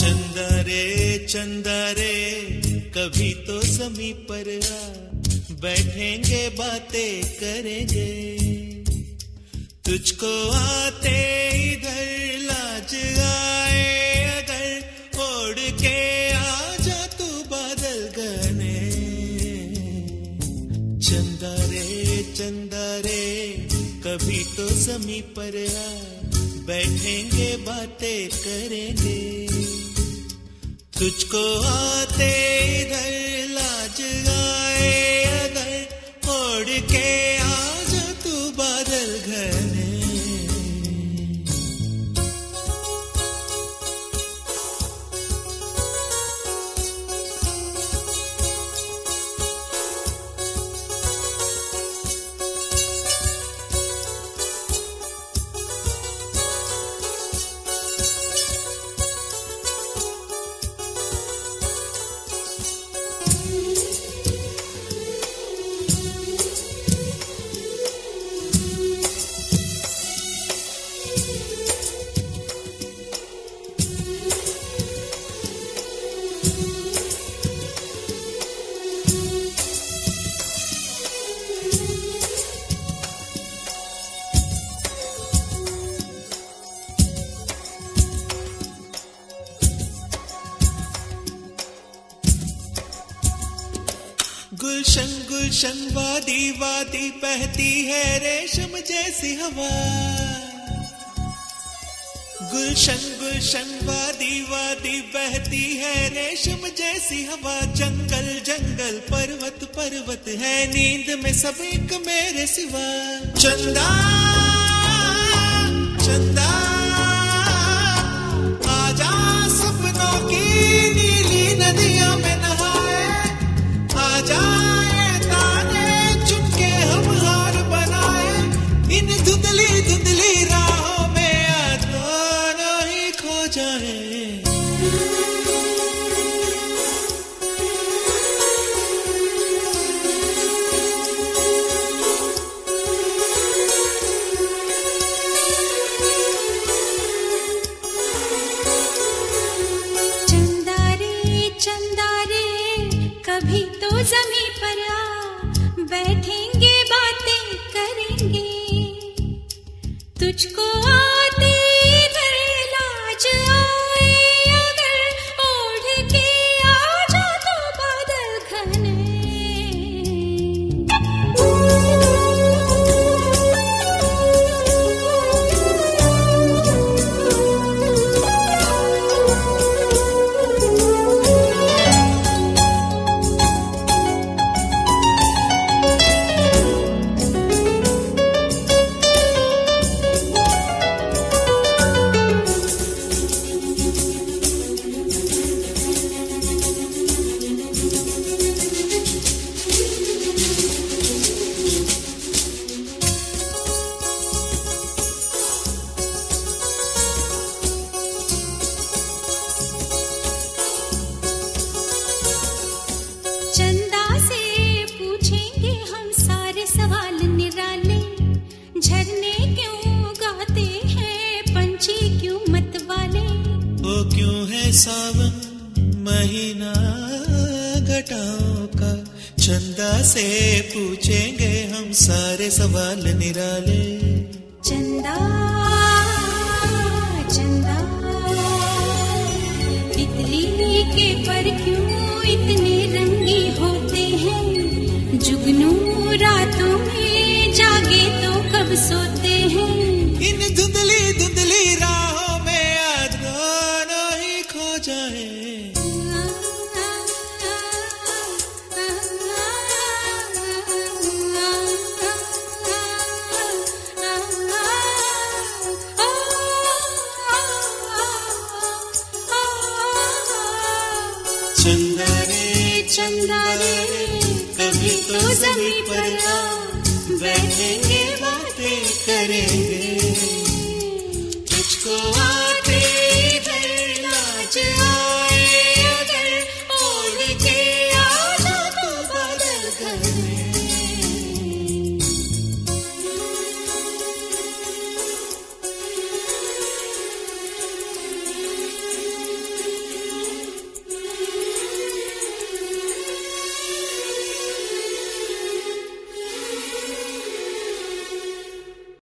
चंदा रे कभी तो ज़मीं पर आ, बैठेंगे बातें करेंगे। तुझको आते इधर लाज आए अगर, ओढ़ के आ जा तू बादल घने। चंदा रे कभी तो ज़मीं पर आ, बैठेंगे बातें करेंगे। तुझको आते इधर लाज आए अगर, ओढ़ के आ जा तू बादल घने। गुलशन गुलशन वादी वादी बहती है रेशम जैसी हवा। गुलशन गुलशन वादी वादी बहती है रेशम जैसी हवा। जंगल जंगल पर्वत पर्वत है नींद में सब एक मेरे सिवा। चंदा चंदा आजा सपनों की नीली नदियों में नहाए। आजा ताने चुनके हम हार बनाए। इन धुंधली धुंधली राहों में आज दोनों ही खो जाए। चंदा रे कभी तो ज़मीं पर आ, बैठेंगे बातें करेंगे। तुझको आते इधर लाज आए अगर, ओढ़ के आ जा तो बादल घने। चंदा से पूछेंगे हम सारे सवाल निराले। झरने क्यों गाते हैं पंछी क्यों मतवाले। वो क्यों है सावन महीना घटाओं का। चंदा से पूछेंगे हम सारे सवाल निराले। चंदा चंदा तितली के पर क्यों इतने रंगी होते हैं। जुगनू रातों में जागे तो कब सोते हैं। इन धुंधली धुंधली राहों में आज दोनों ही खो जाए। चंदा रे कभी तो ज़मीं पर आ, बैठेंगे बातें करेंगे। तुझको आते इधर लाज